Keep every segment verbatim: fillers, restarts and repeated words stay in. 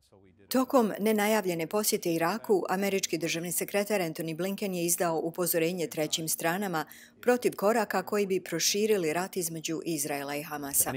Tokom nenajavljene posjete Iraku, američki državni sekretar Antony Blinken je izdao upozorenje trećim stranama protiv koraka koji bi proširili rat između Izraela i Hamasa.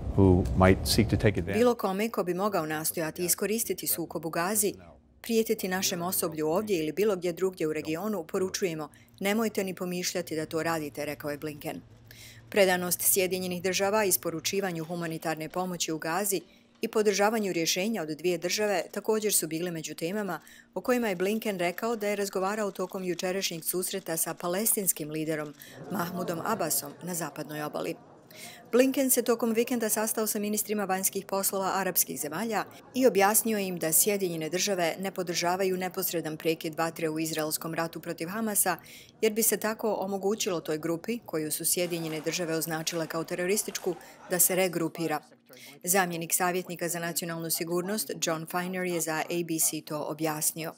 Bilo kome ko bi mogao nastojati iskoristiti sukob u Gazi, prijetiti našem osoblju ovdje ili bilo gdje drugdje u regionu, poručujemo, nemojte ni pomišljati da to radite, rekao je Blinken. Predanost Sjedinjenih država isporučivanju humanitarne pomoći u Gazi i podržavanju rješenja od dvije države također su bili među temama o kojima je Blinken rekao da je razgovarao tokom jučerašnjeg susreta sa palestinskim liderom Mahmudom Abbasom na zapadnoj obali. Blinken se tokom vikenda sastao sa ministrima vanjskih poslova arapskih zemalja i objasnio im da Sjedinjene države ne podržavaju neposredan prekid vatre u izraelskom ratu protiv Hamasa, jer bi se tako omogućilo toj grupi, koju su Sjedinjene države označile kao terorističku, da se regrupira. Zamjenik savjetnika za nacionalnu sigurnost John Feiner je za A B C to objasnio.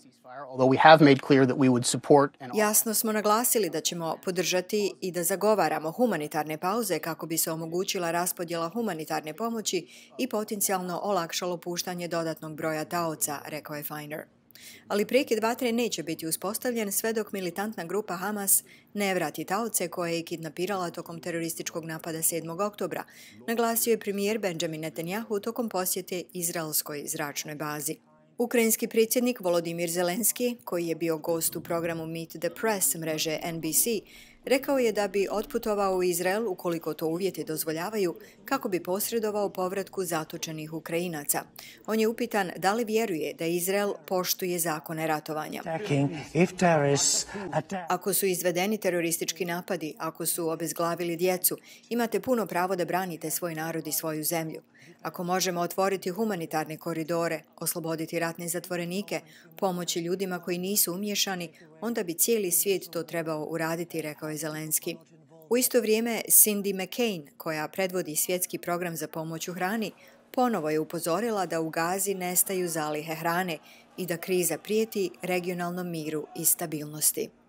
Jasno smo naglasili da ćemo podržati i da zagovaramo humanitarne pauze kako bi se omogućila raspodjela humanitarne pomoći i potencijalno olakšalo puštanje dodatnog broja taoca, rekao je Feiner. Ali prekid vatre neće biti uspostavljen sve dok militantna grupa Hamas ne vrati taoce koje je kidnapirala tokom terorističkog napada sedmog oktobra, naglasio je premijer Benjamin Netanyahu tokom posjete izraelskoj zračnoj bazi. Ukrajinski predsjednik Volodymyr Zelensky, koji je bio gost u programu Meet the Press mreže N B C, rekao je da bi otputovao u Izrael ukoliko to uvjeti dozvoljavaju kako bi posredovao povratku zatočenih Ukrajinaca. On je upitan da li vjeruje da Izrael poštuje zakone ratovanja. Ako su izvedeni teroristički napadi, ako su obezglavili djecu, imate puno pravo da branite svoj narod i svoju zemlju. Ako možemo otvoriti humanitarne koridore, osloboditi ratne zatvorenike, pomoći ljudima koji nisu umješani, onda bi cijeli svijet to trebao uraditi, rekao je Zelensky. U isto vrijeme Cindy McCain, koja predvodi svjetski program za pomoć u hrani, ponovo je upozorila da u Gazi nestaju zalihe hrane i da kriza prijeti regionalnom miru i stabilnosti.